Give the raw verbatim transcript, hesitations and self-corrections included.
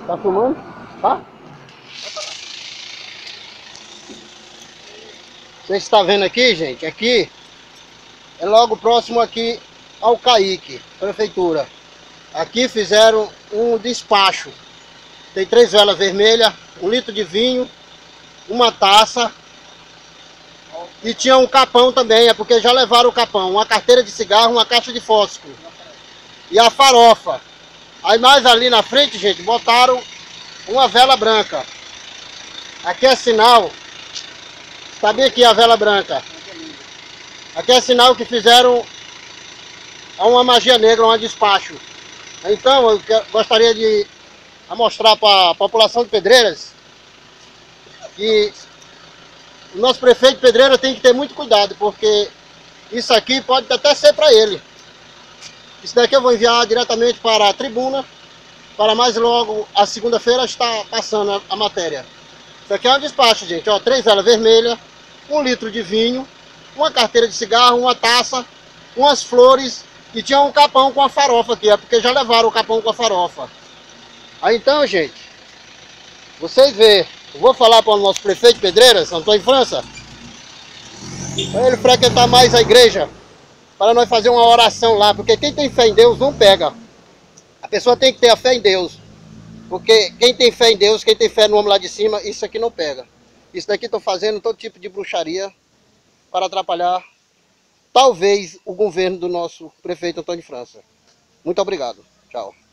Tá filmando? Tá? Vocês estão vendo aqui, gente? Aqui é logo próximo aqui ao Caique, prefeitura. Aqui fizeram um despacho. Tem três velas vermelhas, um litro de vinho, uma taça e tinha um capão também, é porque já levaram o capão, uma carteira de cigarro, uma caixa de fósforo e a farofa. Aí mais ali na frente, gente, botaram uma vela branca. Aqui é sinal, está bem aqui a vela branca. Aqui é sinal que fizeram uma magia negra, um despacho. Então eu gostaria de mostrar para a população de Pedreiras que o nosso prefeito de Pedreira tem que ter muito cuidado, porque isso aqui pode até ser para ele. Isso daqui eu vou enviar diretamente para a tribuna, para mais logo, a segunda-feira, está passando a, a matéria. Isso aqui é um despacho, gente, ó, três velas vermelhas, um litro de vinho, uma carteira de cigarro, uma taça, umas flores e tinha um capão com a farofa aqui, é porque já levaram o capão com a farofa. Aí então, gente, vocês vê, eu vou falar para o nosso prefeito de Pedreiras, Antônio França, para ele frequentar mais a igreja, para nós fazer uma oração lá, porque quem tem fé em Deus não pega. A pessoa tem que ter a fé em Deus, porque quem tem fé em Deus, quem tem fé no homem lá de cima, isso aqui não pega. Isso daqui estão fazendo todo tipo de bruxaria para atrapalhar, talvez, o governo do nosso prefeito Antônio França. Muito obrigado. Tchau.